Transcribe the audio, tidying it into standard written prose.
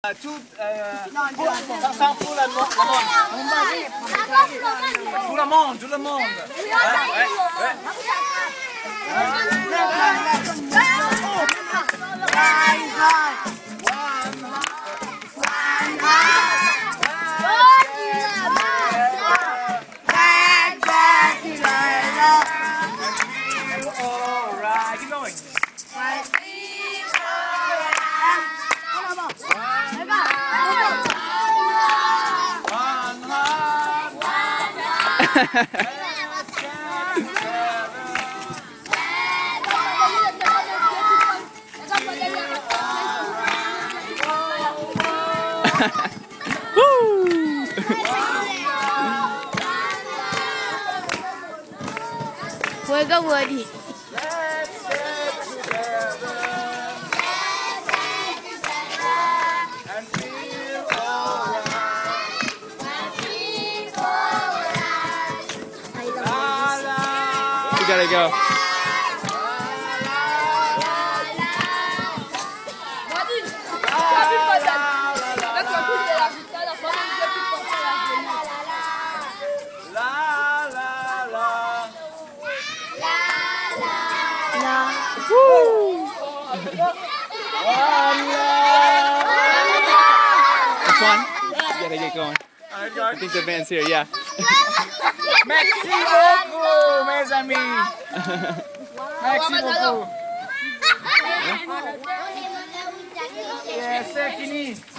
Tout, ça pour la monde. Tout le monde, tout le monde. Keep going. Juega Woody. You gotta go. This one? You gotta get going. I think the band's here, yeah. Merci beaucoup, mes amis. Merci beaucoup. C'est fini.